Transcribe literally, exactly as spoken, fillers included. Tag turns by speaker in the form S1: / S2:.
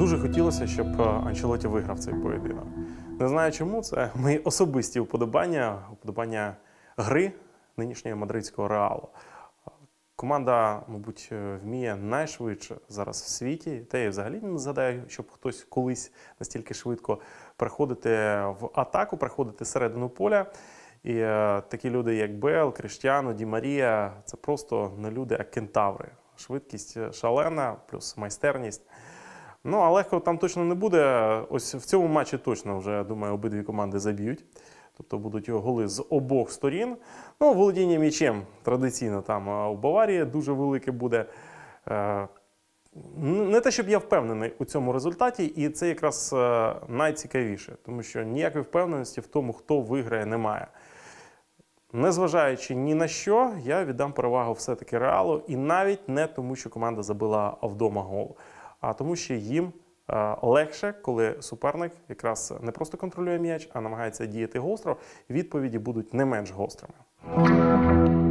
S1: Дуже хотілося, щоб Анчелотті виграв цей поєдинок. Не знаю чому, це мої особисті уподобання, уподобання гри нинішнього мадридського Реалу. Команда, мабуть, вміє найшвидше зараз в світі, та я взагалі не згадаю, щоб хтось колись настільки швидко приходити в атаку, приходити середину поля. І е, такі люди, як Бейл, Кріштіану, Ді Марія, це просто не люди, а кентаври. Швидкість шалена, плюс майстерність. Ну, а легко там точно не буде. Ось в цьому матчі точно вже, думаю, обидві команди заб'ють. Тобто будуть голи з обох сторін. Ну, володіння м'ячем традиційно там у Баварії дуже велике буде. Не те, щоб я впевнений у цьому результаті, і це якраз найцікавіше, тому що ніякої впевненості в тому, хто виграє, немає. Незважаючи ні на що, я віддам перевагу все-таки Реалу, і навіть не тому, що команда забила вдома гол, а тому, що їм легше, коли суперник якраз не просто контролює м'яч, а намагається діяти гостро, відповіді будуть не менш гострими.